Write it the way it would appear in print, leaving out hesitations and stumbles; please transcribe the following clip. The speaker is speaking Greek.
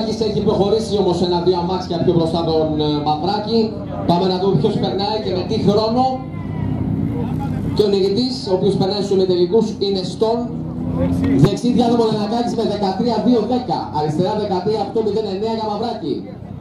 Μαυράκης έχει προχωρήσει όμως ένα-δύο αμάξια πιο μπροστά τον Μαυράκη. Πάμε να δούμε ποιος περνάει και με τι χρόνο. Και ο νικητής, ο οποίος περνάει στους ημιτελικούς, είναι στον δεξί διάδρομο Δανακάκης με 13-2-10. Αριστερά 13-8-0-9 για Μαυράκη.